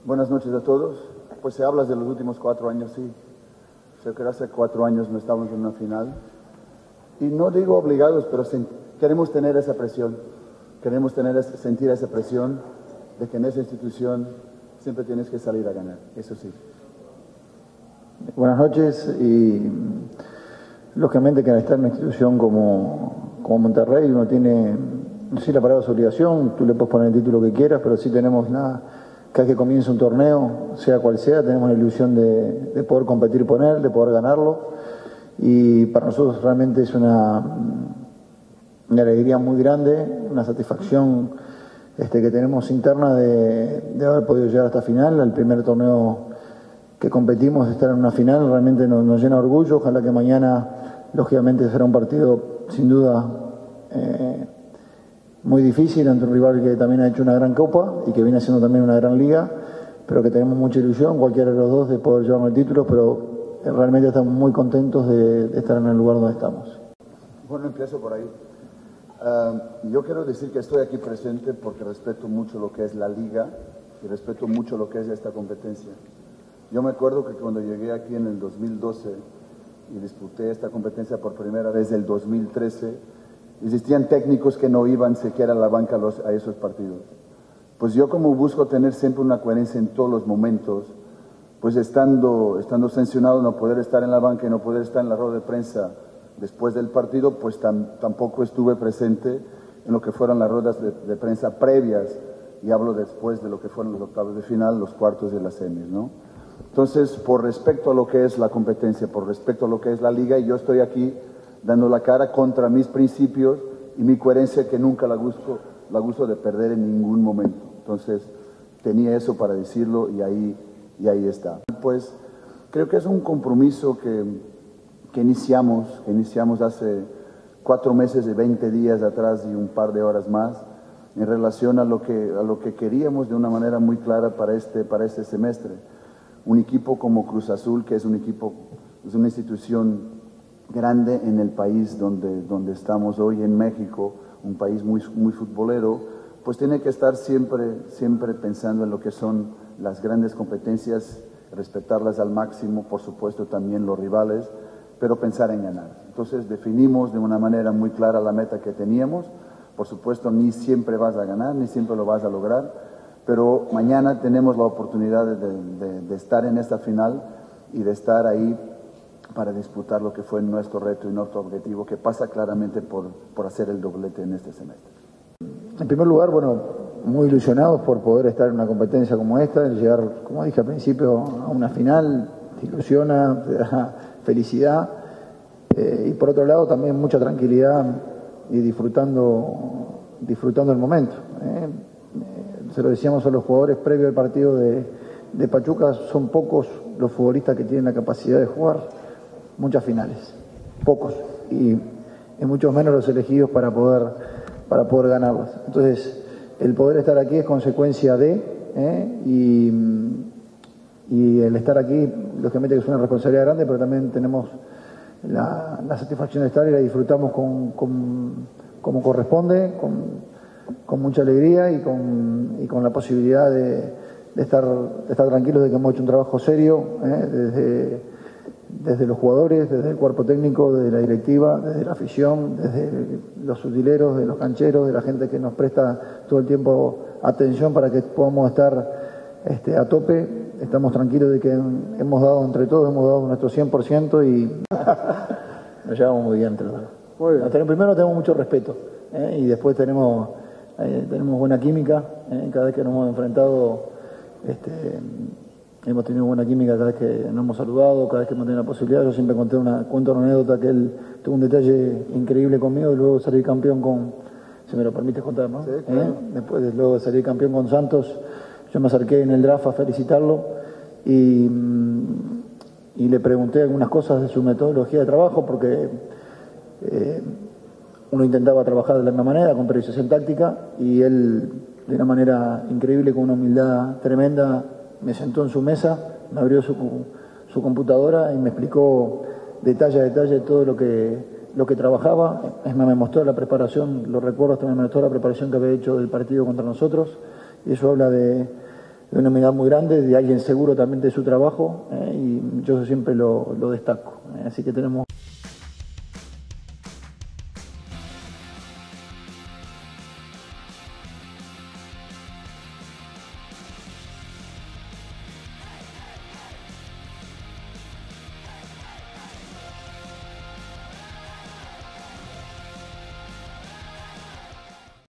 Buenas noches a todos. Pues se habla de los últimos 4 años, sí. Yo creo que hace 4 años no estábamos en una final. Y no digo obligados, pero queremos tener esa presión. Queremos sentir esa presión de que en esa institución siempre tienes que salir a ganar. Eso sí. Buenas noches. Y lógicamente que al estar en una institución como Monterrey uno tiene, no sé si la palabra es obligación, tú le puedes poner el título que quieras, pero sí tenemos cada vez que comienza un torneo, sea cual sea, tenemos la ilusión de poder competir por él, de poder ganarlo, y para nosotros realmente es una alegría muy grande, una satisfacción que tenemos interna de haber podido llegar a esta final, al primer torneo que competimos, de estar en una final, realmente nos llena de orgullo. Ojalá que mañana, lógicamente, será un partido sin duda muy difícil ante un rival que también ha hecho una gran copa y que viene haciendo también una gran liga, pero que tenemos mucha ilusión, cualquiera de los dos, de poder llevarnos el título, pero realmente estamos muy contentos de estar en el lugar donde estamos. Bueno, empiezo por ahí. Yo quiero decir que estoy aquí presente porque respeto mucho lo que es la liga y respeto mucho lo que es esta competencia. Yo me acuerdo que cuando llegué aquí en el 2012 y disputé esta competencia por primera vez el 2013, existían técnicos que no iban siquiera a la banca a esos partidos. Pues yo, como busco tener siempre una coherencia en todos los momentos, pues estando sancionado, no poder estar en la banca y no poder estar en la rueda de prensa después del partido, pues tampoco estuve presente en lo que fueron las ruedas de prensa previas, y hablo después de lo que fueron los octavos de final, los cuartos y las semis, ¿no? Entonces, por respecto a lo que es la competencia, por respecto a lo que es la liga, y yo estoy aquí dando la cara contra mis principios y mi coherencia, que nunca la gusto de perder en ningún momento. Entonces, tenía eso para decirlo y ahí está. Pues creo que es un compromiso que iniciamos hace 4 meses y 20 días atrás y un par de horas más, en relación a lo que queríamos de una manera muy clara para este semestre. Un equipo como Cruz Azul, que es una institución grande en el país donde estamos hoy, en México, un país muy, muy futbolero, pues tiene que estar siempre pensando en lo que son las grandes competencias, respetarlas al máximo, por supuesto también los rivales, pero pensar en ganar. Entonces definimos de una manera muy clara la meta que teníamos. Por supuesto, ni siempre vas a ganar, ni siempre lo vas a lograr, pero mañana tenemos la oportunidad de estar en esta final y de estar ahí para disputar lo que fue nuestro reto y nuestro objetivo, que pasa claramente por hacer el doblete en este semestre. En primer lugar, bueno, muy ilusionados por poder estar en una competencia como esta, llegar, como dije al principio, a una final, te ilusiona, te da felicidad, y por otro lado también mucha tranquilidad y disfrutando el momento. Se lo decíamos a los jugadores previo al partido de Pachuca, son pocos los futbolistas que tienen la capacidad de jugar muchas finales, pocos, y muchos menos los elegidos para poder ganarlas. Entonces, el poder estar aquí es consecuencia y el estar aquí, lógicamente que es una responsabilidad grande, pero también tenemos la satisfacción de estar y la disfrutamos como corresponde, con mucha alegría y con la posibilidad de estar tranquilos de que hemos hecho un trabajo serio, desde los jugadores, desde el cuerpo técnico, desde la directiva, desde la afición, desde los utileros, de los cancheros, de la gente que nos presta todo el tiempo atención para que podamos estar a tope. Estamos tranquilos de que hemos dado entre todos, hemos dado nuestro 100% y nos llevamos muy bien entre todos. Primero tenemos mucho respeto, y después tenemos buena química. Cada vez que nos hemos enfrentado hemos tenido buena química, cada vez que nos hemos saludado, cada vez que hemos tenido la posibilidad. Yo siempre cuento una anécdota, que él tuvo un detalle increíble conmigo, y luego salí campeón si me lo permites contar, ¿no? Sí, claro. Después luego de salir campeón con Santos, yo me acerqué en el draft a felicitarlo y le pregunté algunas cosas de su metodología de trabajo, porque uno intentaba trabajar de la misma manera, con precisión táctica, y él, de una manera increíble, con una humildad tremenda, me sentó en su mesa, me abrió su computadora y me explicó detalle a detalle todo lo que trabajaba. Es más, me mostró la preparación, lo recuerdo, hasta me mostró la preparación que había hecho del partido contra nosotros, y eso habla de de una humildad muy grande, de alguien seguro también de su trabajo, y yo siempre lo destaco. Así que tenemos